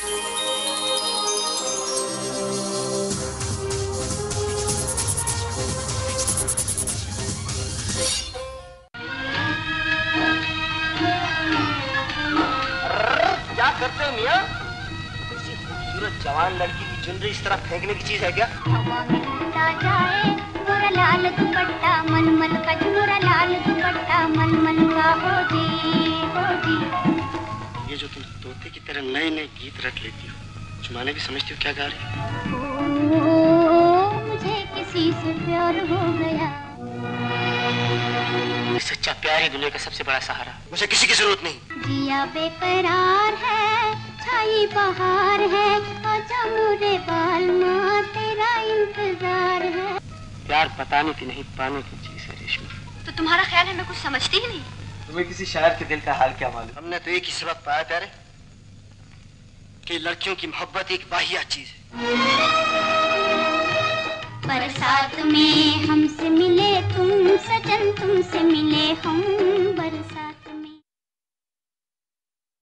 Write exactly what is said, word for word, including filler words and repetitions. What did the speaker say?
क्या करते हो मियां? किसी खूबसूरत जवान लड़की की चुनरी इस तरह फेंकने की चीज है क्या? हवा में उड़ता जाए मोरा लाल दुपट्टा मलमल का, मोरा लाल दुपट्टा मलमल का हो जी हो जी। ये जो तुम तोते की तरह नए नए गीत रट लेती हो, जुमाने भी समझती हो क्या गा रही हो? ओ, मुझे किसी से प्यार हो गया। सच्चा प्यार ही दुनिया का सबसे बड़ा सहारा, मुझे किसी की जरूरत नहीं। जिया बेकरार है, छाई बहार है, आजा मोरे बाल माँ तेरा इंतजार है। प्यार बताने की नहीं पाने की चीज है रेशमा। तो तुम्हारा ख्याल है मैं कुछ समझती ही नहीं? तुम्हें किसी शायर के दिल का हाल क्या मालूम? हमने तो एक ही सबक पाया प्यारे, कि लड़कियों की मोहब्बत एक वाहियात चीज है। बरसात में हमसे मिले तुम सजन, तुमसे मिले हम